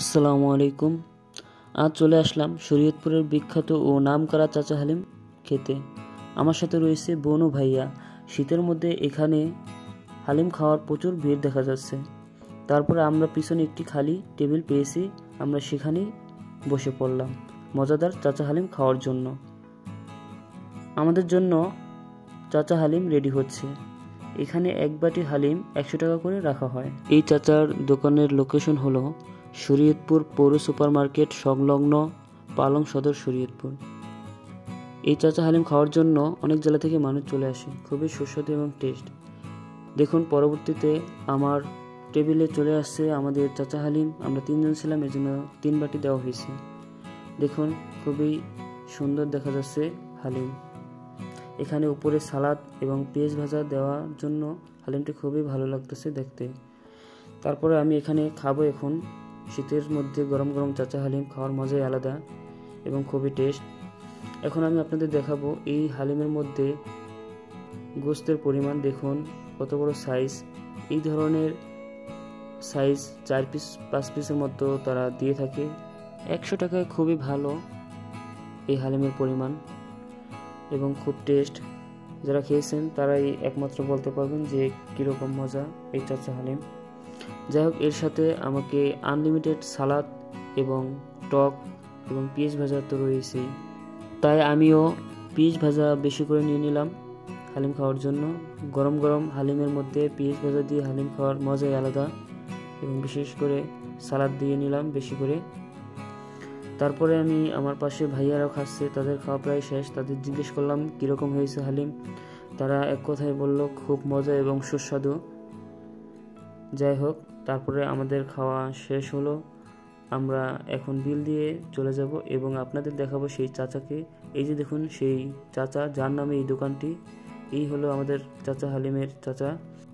আসসালামু আলাইকুম। আজ চলে আসলাম শরীয়তপুরের বিখ্যাত ও নামকরা চাচা হালিম খেতে। আমার সাথে রয়েছে বোন ও ভাইয়া। শীতের মধ্যে এখানে হালিম খাওয়ার প্রচুর ভিড় দেখা যাচ্ছে। তারপরে আমরা পিছনে একটি খালি টেবিল পেয়েছি, আমরা সেখানেই বসে পড়লাম মজাদার চাচা হালিম খাওয়ার জন্য। আমাদের জন্য চাচা হালিম রেডি হচ্ছে। এখানে এক বাটি হালিম 100 টাকা করে রাখা হয়। এই চাচার দোকানের লোকেশন হলো শরীয়তপুর পৌর সুপার মার্কেট সংলগ্ন পালং সদর শরীয়তপুর। এই চাচা হালিম খাওয়ার জন্য অনেক জেলা থেকে মানুষ চলে আসে। খুবই সুস্বাদু এবং টেস্ট। দেখুন, পরবর্তীতে আমার টেবিলে চলে আসছে আমাদের চাচা হালিম। আমরা 3 জন ছিলাম, এর জন্য 3 বাটি দেওয়া হয়েছে। দেখুন, খুবই সুন্দর দেখা যাচ্ছে হালিম। এখানে উপরে সালাদ এবং পেঁয়াজ ভাজা দেওয়ার জন্য হালিমটি খুবই ভালো লাগতেছে দেখতে। তারপরে আমি এখানে খাবো। এখন শীতের মধ্যে গরম গরম চাচা হালিম খাওয়ার মজাই আলাদা এবং খুবই টেস্ট। এখন আমি আপনাদের দেখাবো এই হালিমের মধ্যে গোস্তের পরিমাণ। দেখুন কত বড় সাইজ। এই ধরনের সাইজ 4 পিস 5 পিসের মতো তারা দিয়ে থাকে। 100 টাকায় খুবই ভালো এই হালিমের পরিমাণ এবং খুব টেস্ট। যারা খেয়েছেন তারাই একমাত্র বলতে পারবেন যে কীরকম মজা এই চাচা হালিম। যাই হোক, এর সাথে আমাকে আনলিমিটেড সালাদ এবং টক এবং পেঁয়াজ ভাজা তো রয়েছেই, তাই আমিও পেঁয়াজ ভাজা বেশি করে নিয়ে নিলাম হালিম খাওয়ার জন্য। গরম গরম হালিমের মধ্যে পেঁয়াজ ভাজা দিয়ে হালিম খাওয়ার মজাই আলাদা এবং বিশেষ করে সালাদ দিয়ে নিলাম বেশি করে। তারপরে আমি আমার পাশে ভাইয়ারাও খাচ্ছে, তাদের খাওয়া প্রায় শেষ। তাদের জিজ্ঞেস করলাম কীরকম হয়েছে হালিম। তারা এক কথায় বলল খুব মজা এবং সুস্বাদু। যাই হোক, তারপরে আমাদের খাওয়া শেষ হলো। আমরা এখন বিল দিয়ে চলে যাব এবং আপনাদের দেখাবো সেই চাচাকে। এই যে দেখুন সেই চাচা, যার নামে এই দোকানটি। এই হলো আমাদের চাচা হালিমের চাচা।